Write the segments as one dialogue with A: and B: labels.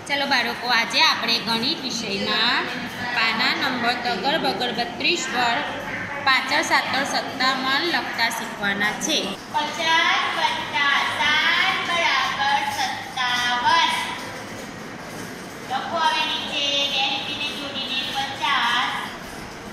A: चलो बाळको आज આપણે ગણિત વિષયમાં પાના નંબર તગર બગર 32 પર પાછળ સાતર સત્તામાં લખતા શીખવાના છે।
B: 50 + 7 = 57 લખો। હવે નીચે બે લીટીને જોડીને 50 +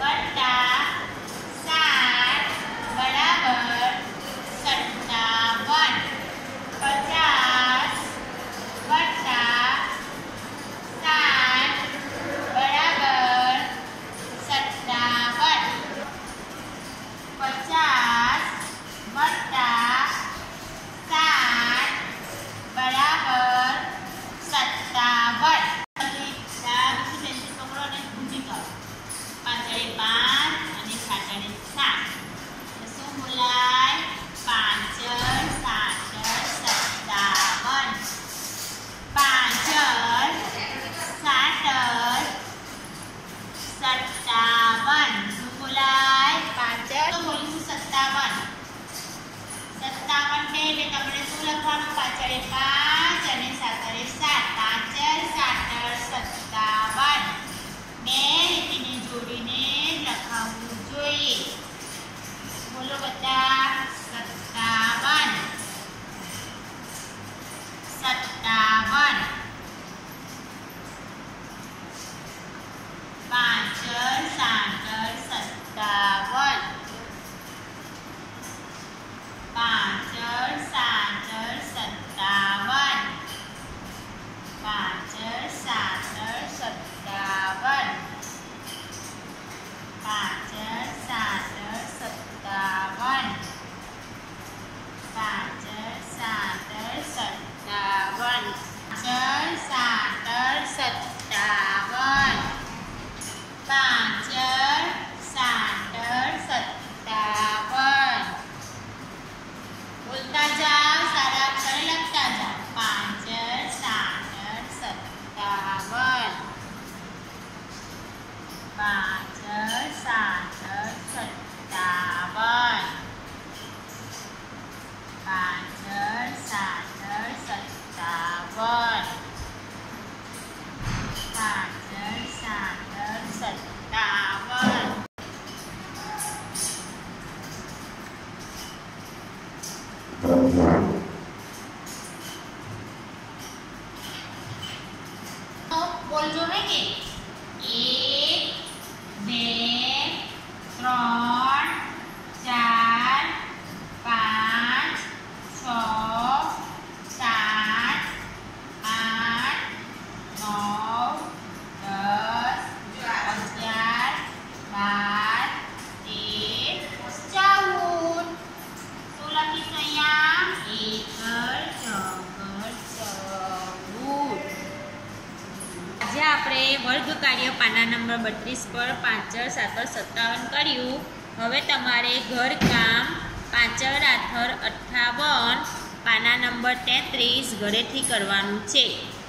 A: આપણે વર્ગ કાર્ય પાના નંબર 32 પર 5 7 57 કર્યું। હવે તમારે ઘર કામ 5 8 58 પાના નંબર 33 ઘરેથી કરવાનું છે।